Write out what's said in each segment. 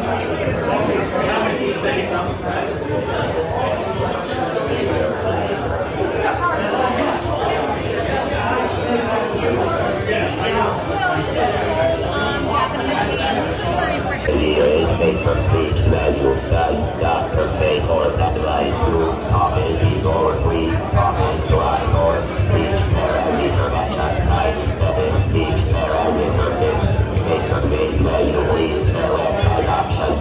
Face of speech, value, face or stabilize to talk and be or three, talk and drive or speech, parameter that justify, that is speech, parameter things, face of speech, value, please, select adoption.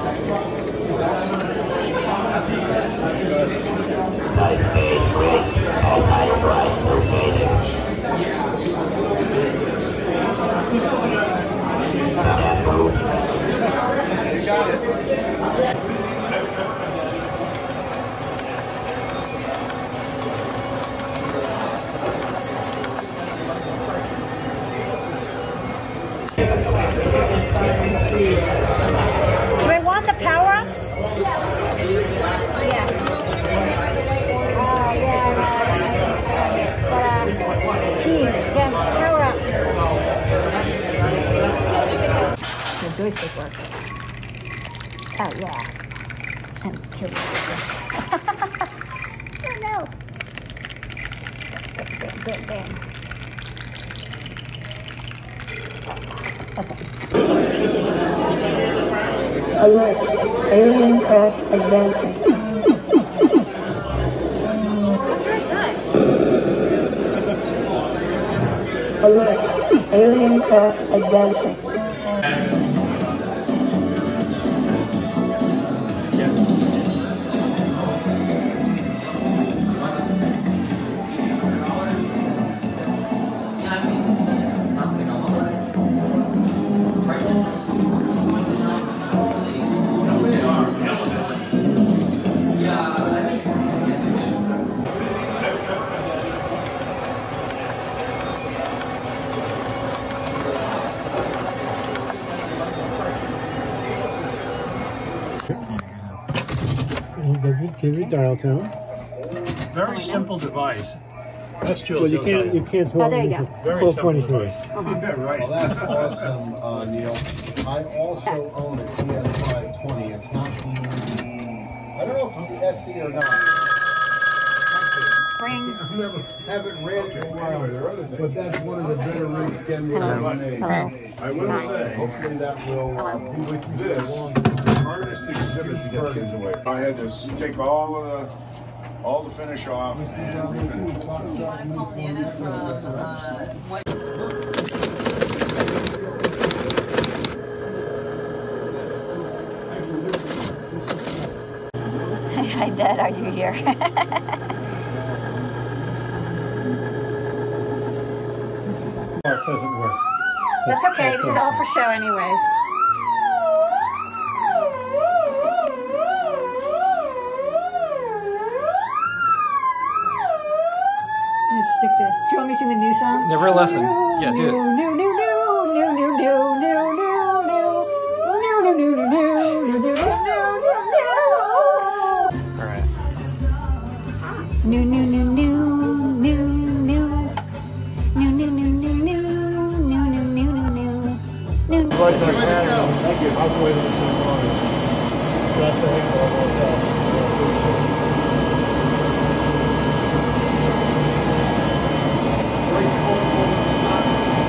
Type A, race, and I try to say it. Adafruit. Got it. Do I want the power-ups? Keys, yeah, power-ups. The joystick works. Oh yeah. And kill yourself. Oh no. Good. Okay. Alert. Alien craft advancing. That's very good. Alert. Alien craft advancing. Can you dial tone? Very simple device. That's Jules. Well, you can't hold. Oh, there you go. Very simple device. Right. Well, that's awesome, Neil. I also own a TS520. It's not the, I don't know if it's the SC or not. Ring. Haven't read it in a while, but that's one of the better rings Ken made. Hello. I will say, Hopefully that will be with you this for long. hardest exhibit to get kids away. I had to take all the finish off and refinish. Do you want to call Anna from what? Hi, Dad. Are you here? It doesn't work. That's okay. This is all for show, anyways. Stick to it. Do you want me to sing the new song? Never a lesson. Yeah, do it. All right. New. Thank you. I'll go wait a minute. That's the